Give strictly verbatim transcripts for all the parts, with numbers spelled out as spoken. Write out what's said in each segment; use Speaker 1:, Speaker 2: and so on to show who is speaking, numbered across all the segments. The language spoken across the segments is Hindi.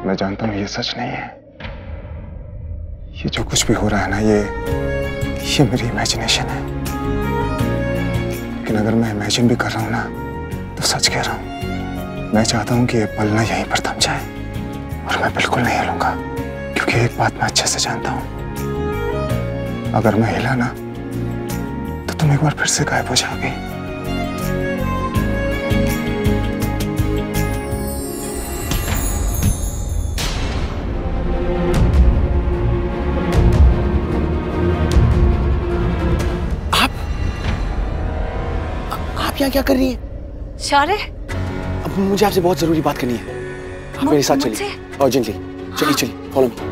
Speaker 1: मैं जानता हूँ ये सच नहीं है। ये जो कुछ भी हो रहा है ना, ये ये मेरी इमेजिनेशन है। लेकिन अगर मैं इमेजिन भी कर रहा हूँ ना, तो सच कह रहा हूँ। मैं चाहता हूँ कि ये पल ना यहीं पर थम जाए, और मैं बिल्कुल नहीं हिलूंगा, क्योंकि एक बात मैं अच्छे से जानता हूँ, अगर मैं हिला ना तो तुम एक बार फिर से गायब हो जाओगी।
Speaker 2: आप यहाँ क्या कर रही हैं?
Speaker 3: शारे,
Speaker 2: अब मुझे आपसे बहुत जरूरी बात करनी है। आप मेरे साथ चलिए, अर्जेंटली। चलिए चलिए, फॉलो मी।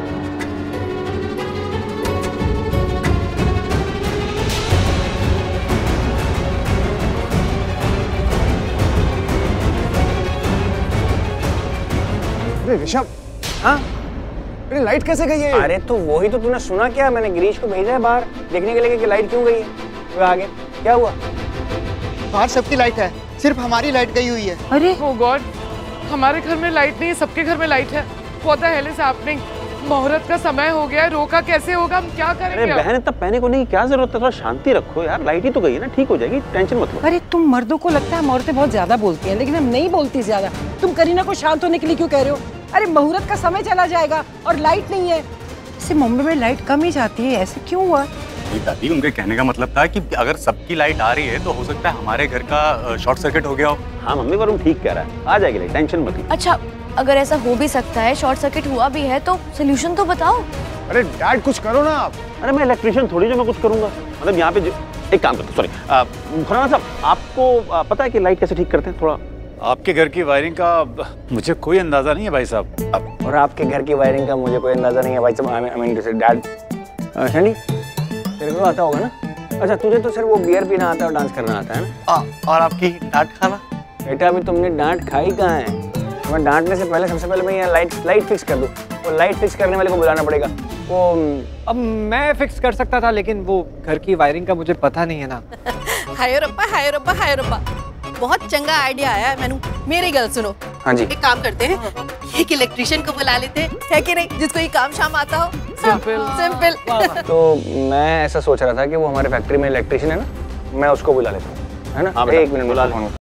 Speaker 1: अरे ऋषभ, हाँ? मेरी लाइट कैसे गई है?
Speaker 4: अरे तो वही तो तूने सुना क्या? मैंने गिरीश को भेजा है बाहर देखने के लिए कि लाइट क्यों गई है। वो आ गया, क्या हुआ?
Speaker 5: बाहर सबकी लाइट है, सिर्फ हमारी लाइट गई हुई है।
Speaker 3: अरे
Speaker 6: ओह गॉड, हमारे घर में लाइट नहीं है, सबके घर में लाइट है। What the hell is happening? मुहूर्त का समय हो गया है, रोका कैसे होगा? हम क्या करेंगे?
Speaker 4: अरे बहन, तब पहने को नहीं, क्या जरूरत है? थोड़ा शांति रखो यार, लाइट ही तो गई है ना, ठीक हो जाएगी, टेंशन मत लो।
Speaker 3: अरे तुम मर्दों को लगता है हम औरतें बहुत ज्यादा बोलती हैं, लेकिन हम नहीं बोलती ज्यादा। तुम करीना को शांत होने के लिए क्यों कह रहे हो? अरे मुहूर्त का समय चला जाएगा और लाइट नहीं है। इसे मुंबई में लाइट कम ही जाती है, ऐसे क्यों हुआ?
Speaker 7: दादी, उनके कहने का मतलब था कि अगर सबकी लाइट आ रही है तो हो सकता है हमारे घर का शॉर्ट सर्किट हो गया हो।
Speaker 4: हाँ मम्मी, वरुण ठीक कह रहा है, आ जाएगी लाइट, टेंशन मत लो।
Speaker 8: अच्छा, अगर ऐसा हो भी सकता है, शॉर्ट सर्किट हुआ भी है, तो सोल्यूशन तो बताओ।
Speaker 1: अरे डैड, कुछ करो ना आप।
Speaker 4: अरे मैं इलेक्ट्रिशियन थोड़ी जो मैं कुछ करूंगा, मतलब यहाँ पे जो... एक काम करते, सॉरी खुराना साहब, आपको आ, पता है कि लाइट कैसे ठीक करते हैं? थोड़ा
Speaker 7: आपके घर की वायरिंग का मुझे कोई अंदाजा नहीं है भाई साहब।
Speaker 4: और आपके घर की वायरिंग का मुझे कोई अंदाजा नहीं है भाई साहब। I mean to say dad, Sunny तेरे को आता होगा ना? अच्छा, तुझे तो सिर्फ वो बियर पीना आता है और डांस करना आता है ना?
Speaker 2: आ, और आपकी डांट खाना?
Speaker 4: बेटा, अभी तुमने डांट खाई कहाँ है? मैं डांटने से पहले सबसे पहले मैं यहाँ लाइट लाइट फिक्स कर दूँ। वो लाइट फिक्स करने वाले को बुलाना पड़ेगा। वो
Speaker 5: अब मैं फिक्स कर सकता था, लेकिन वो घर की वायरिंग का मुझे पता नहीं है ना।
Speaker 9: हाय रब्बा, हाय रब्बा, हाय रब्बा, बहुत चंगा आइडिया आया है मैनू। मेरी गल सुनो।
Speaker 4: हाँ जी।
Speaker 9: एक काम करते हैं, एक इलेक्ट्रिशियन को बुला लेते हैं, है कि नहीं, जिसको ये काम शाम आता हो।
Speaker 6: Simple
Speaker 9: simple.
Speaker 4: तो मैं ऐसा सोच रहा था कि वो हमारे फैक्ट्री में इलेक्ट्रिशियन है ना, मैं उसको बुला लेता हूँ, है ना?
Speaker 7: हाँ,
Speaker 4: एक मिनट बुला लेता हूँ।